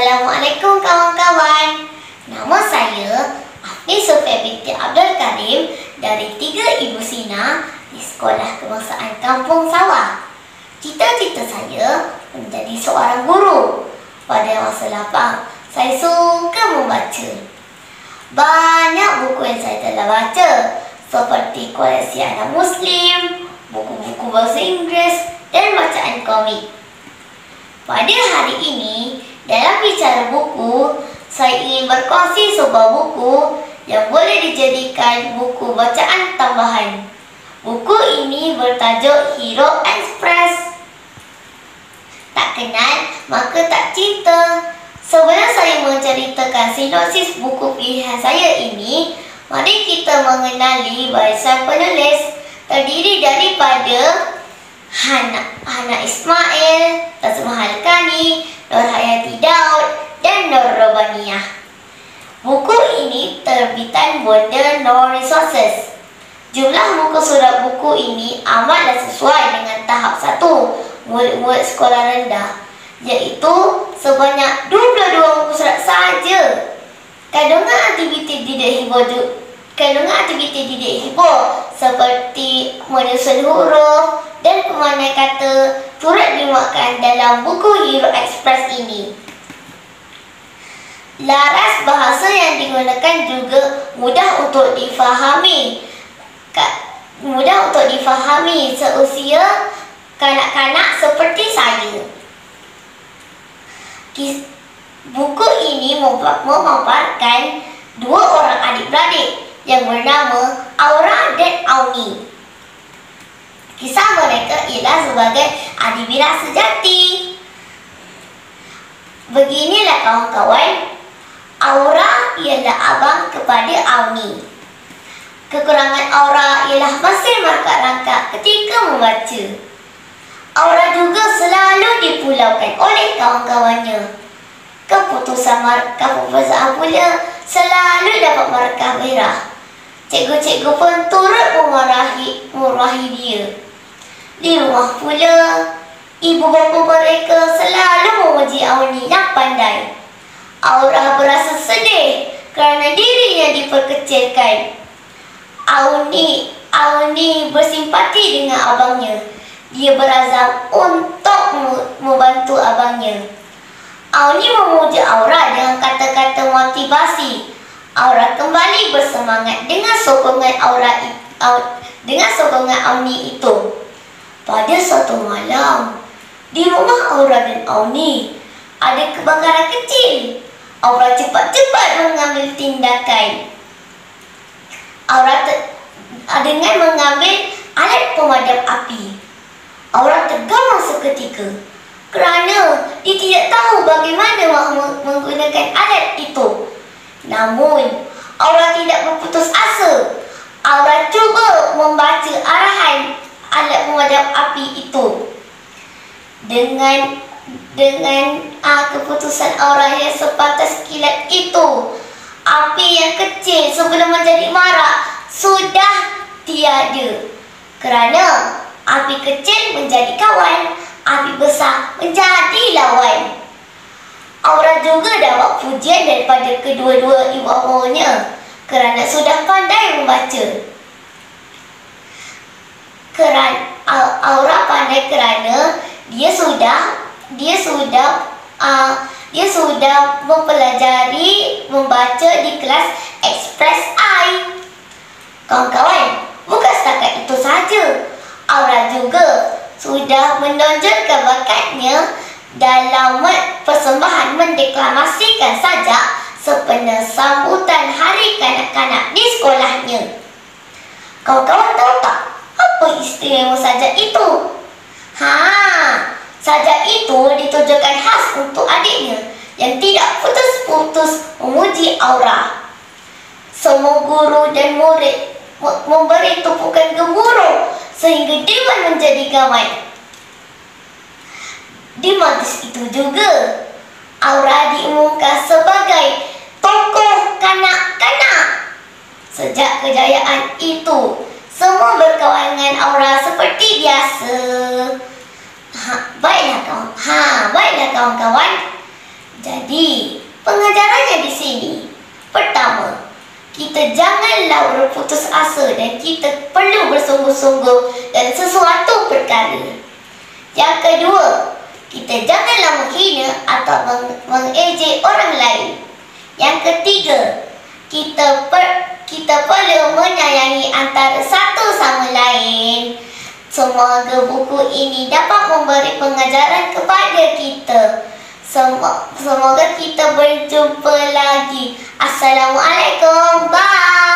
Assalamualaikum kawan-kawan. Nama saya Afni Sofia binti Abdul Karim dari 3 Ibu Sina di Sekolah Kebangsaan Kampung Sawah. Cita-cita saya menjadi seorang guru. Pada masa lapang, saya suka membaca. Banyak buku yang saya telah baca, seperti koleksi anak Muslim, buku-buku bahasa Inggeris dan bacaan komik. Pada hari ini, dalam bicara buku, saya ingin berkongsi sebuah buku yang boleh dijadikan buku bacaan tambahan. Buku ini bertajuk Hero Express. Tak kenal, maka tak cinta. Sebelum saya menceritakan sinopsis buku pilihan saya ini, mari kita mengenali barisan penulis. Terdiri daripada Hana Ismail, Tasmahal Kani, Nur Hayati Daud, dan Nur Robaniah. Buku ini terbitan Wonder No Resources. Jumlah muka surat buku ini amatlah sesuai dengan tahap 1 murid-murid sekolah rendah, iaitu sebanyak 22 muka surat sahaja. Kandungan aktiviti didik hibur seperti menyusun huruf dan pemanai kata turut dimuatkan dalam buku Hero Express ini. Laras bahasa yang digunakan juga mudah untuk difahami seusia kanak-kanak seperti saya. Buku ini memaparkan 2 orang adik-beradik yang bernama Aura dan Auni. Kisah mereka ialah sebagai adik beradik sejati. Beginilah kawan-kawan, Aura ialah abang kepada Auni. Kekurangan Aura ialah masih markah-rangkap ketika membaca. Aura juga selalu dipulaukan oleh kawan-kawannya. Keputusasaan pula selalu dapat markah merah. Cikgu-cikgu pun turut memarahi dia. Di rumah pula, ibu bapa mereka selalu memuji Auni yang pandai. Aura berasa sedih kerana dirinya diperkecilkan. Auni bersimpati dengan abangnya. Dia berazam untuk membantu abangnya. Auni memuja Aura dengan kata-kata motivasi. Aura kembali bersemangat dengan sokongan Auni itu. Pada suatu malam, di rumah Aura dan Auni ada kebakaran kecil. Aura cepat-cepat mengambil tindakan. Dengan mengambil alat pemadam api. Aura tergama seketika kerana dia tidak tahu bagaimana menggunakan alat itu. Namun, Aura tidak berputus asa. Aura cuba membaca arahan alat pemadam api itu. Dengan keputusan Aura yang sebatas kilat itu, api yang kecil sebelum menjadi marak sudah tiada. Kerana api kecil menjadi kawan, api besar menjadi lawan. Aura juga dapat pujian daripada kedua-dua ibu bapanya kerana sudah pandai membaca. Aura pandai kerana dia sudah mempelajari membaca di kelas Express I. Kawan-kawan, bukan setakat itu saja. Aura juga sudah menonjolkan bakatnya dalam persembahan mendeklamasikan sajak sempena sambutan Hari Kanak-kanak di sekolahnya. Kawan-kawan tahu tak apa istimewa sajak itu? Sajak itu ditujukan khas untuk adiknya yang tidak putus-putus memuji Aura. Semua guru dan murid memberi tumpukan gemuruh sehingga dewan menjadi gamai. Di majlis itu juga, Aura diumumkan sebagai tokoh kanak-kanak. Sejak kejayaan itu, semua berkawan dengan Aura seperti biasa. Baiklah kawan-kawan. Jadi Jadi, pengajarannya di sini. Pertama, kita janganlah berputus asa dan kita perlu bersungguh-sungguh dalam sesuatu perkara. Yang kedua, kita janganlah menghina atau mengejek orang lain. Yang ketiga, kita perlu menyayangi antara satu sama lain. Semoga buku ini dapat memberi pengajaran kepada kita. Semoga kita berjumpa lagi. Assalamualaikum. Bye.